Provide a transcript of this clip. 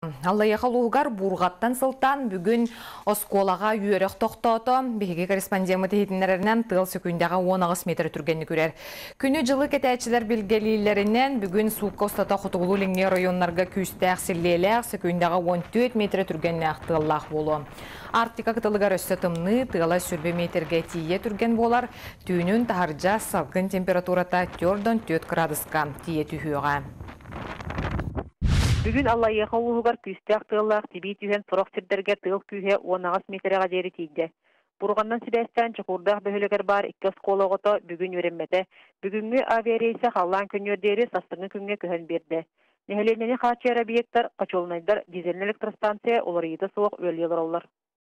Аллайақалуғар бурғаттан сылтан бүгін осколаға үйерек тоқтауты беге корреспондемы тейдінлерінен тыл сөкіндегі 10 метр түргенні көрер. Күні жылы кәтәчілер білгелейлерінен бүгін суыққа ұстата құтығылу ліңе районларға күсті әқсілелер сөкіндегі 14 метр түргенні ақтығылақ болу. Арктика қытылығар өсті тымны тығыла сүрбе метрге тие түрген болар, түйінін тағаржа салқын температурата 4-4 градусқа тие түйіға. Бүгін Аллайеға ұлығығар күсті ақтығылақ тибей түйен сұрақ сірдерге тығыл күйе 10 метрға дері тейді. Бұрғаннан сібәстен чықурдақ бөхілігер бар 2 скологыты бүгін өренмеді. Бүгінгі авиарейсі қалан күнердері састыңы күнге көхін берді. Нәхеленені қачер объекттар, қачолынайдар дизелін электростанция олар еді соғық өлелер олар.